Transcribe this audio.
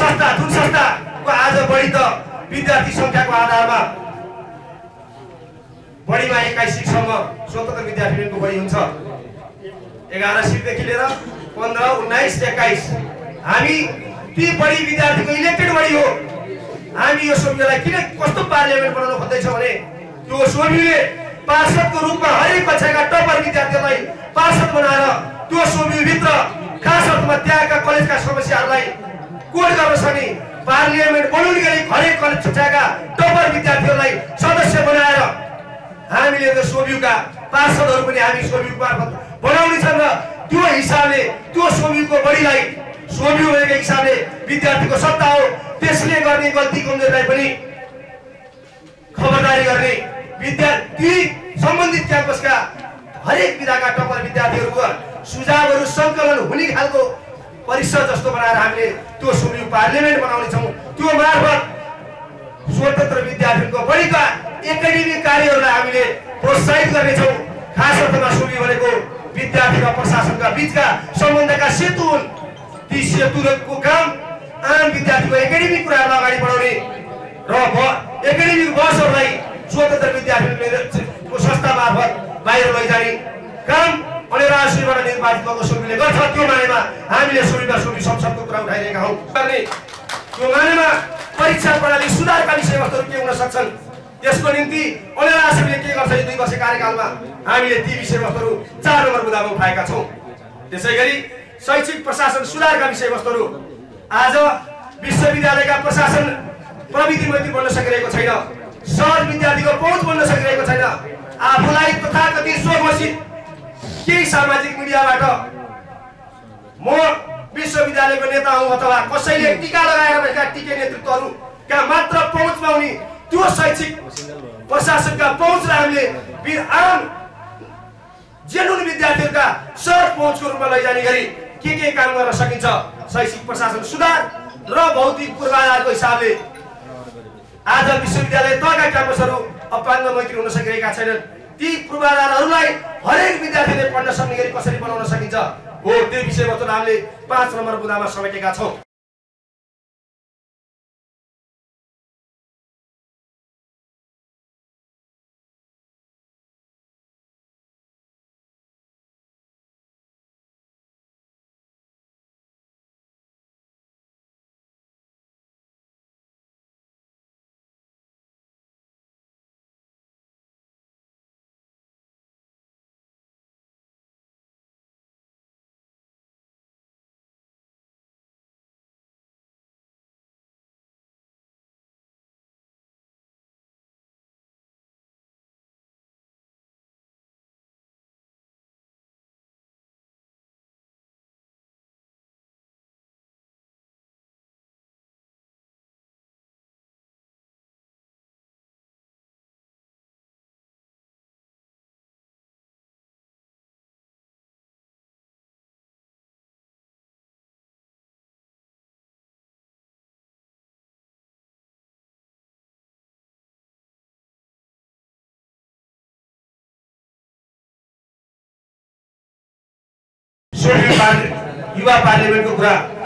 जुन संस्थाको आज बढी त विद्यार्थी संख्याको आधारमा बढीमा 21 सिटसम्म स्वतन्त्र विद्यार्थी युनियनको बढी हुन्छ। 11 सिटदेखि लिएर 15, 19, 21 हामी ती बढी विद्यार्थीको इलेक्टेड बढी हो। हामी यो सोभियुलाई किन कस्तो पार्लियामेन्ट बनाउन खोज्दैछौँ भने त्यो सोभियुले पार्षदको रूपमा हरेक कक्षाका टपर विद्यार्थीहरूलाई पार्षद बनाएर त्यो सोभियुभित्र खास अर्थमा त्यहाँका कलेजका समस्याहरूलाई कोड गर्न सक्ने पार्लियामेन्ट बनाउने गरी हरेक कलेज कक्षाका टपर विद्यार्थीहरूलाई सदस्य बनाएर हामीले त्यो सोभियुका पार्षदहरू पनि हामी सोभियु मार्फत बनाउने छन् र त्यो हिसाबले त्यो सोभियुको बढीलाई सोभियु भएको हिसाबले विद्यार्थीको सत्ता हो त्यसले गर्ने गल्ती कमजोरीलाई पनि खबरदारी गर्ने विद्यार्थी सम्बन्धित क्याम्पसका हरेक विधाका टपर विद्यार्थीहरूको सुझावहरू सङ्कलन हुने खालको परिषद जस्तो बनाएर हामीले त्यो सोभियु पार्लियामेन्ट बनाउने छौँ। त्यो मार्फत स्वतन्त्र विद्यार्थीको बढीका एकाडेमिक कार्यहरूलाई हामीले प्रोत्साहित गर्नेछौँ। खास अर्थमा सोभियु भनेको विद्यार्थी र प्रशासनका बीचका सम्बन्धका सेतु हुन्। ती सेतुको काम आम विद्यार्थीको एकाडेमिक कुराहरूलाई अगाडि बढाउने र एकाडेमिक बसहरूलाई स्वतन्त्र विद्यार्थीको संस्था मार्फत बाहिर लैजाने काम अनेराश्रीबाट निर्वाचित भएको सोभियुले गर्छ। त्यो मानेमा हामीले सोभियु संसदको कुरा उठाइरहेका हौँ। त्यो मानेमा परीक्षा प्रणाली सुधारका विषयवस्तुहरू के हुन सक्छन् त्यसको निम्ति अनेराश्रीले के गर्छ यो 2 वर्ष कार्यकालमा हामीले ती विषयवस्तुहरू 4 नम्बर मुद्दामा उठाएका छौँ। त्यसैगरी शैक्षिक प्रशासन सुधारका विषयवस्तुहरू आज विश्वविद्यालयका प्रशासन प्रविधि मैत्री बन्न सकिरहेको छैन। सहज विद्यार्थीको पहुँच बन्न सकिरहेको छैन। आफूलाई तथाकथित स्वघोषित केही सामाजिक मिडियाबाट म विश्वविद्यालयको नेता हुँ अथवा कसैले टीका लगाएर भएका टिके नेतृत्वहरूका मात्र पहुँच पाउने त्यो शैक्षिक प्रशासनका पहुँचलाई हामीले आम जेनुन विद्यार्थीहरूका सहज पहुँचको रूपमा लैजाने गरी के काम गर्न सकिन्छ। शैक्षिक प्रशासन सुधार र भौतिक पूर्वाधारको हिसाबले आज विश्वविद्यालय तहका क्याम्पसहरू अपाङ्ग मैत्री हुन सकिरहेका छैनन्। ती पूर्वाधारहरूलाई हरेक विद्यार्थीले पढ्न सक्ने गरी कसरी बनाउन सकिन्छ हो त्यो विषयवस्तु हामीले 5 नम्बर मुद्दामा समेटेका छौँ। युवा पार्लियामेन्टको कुरा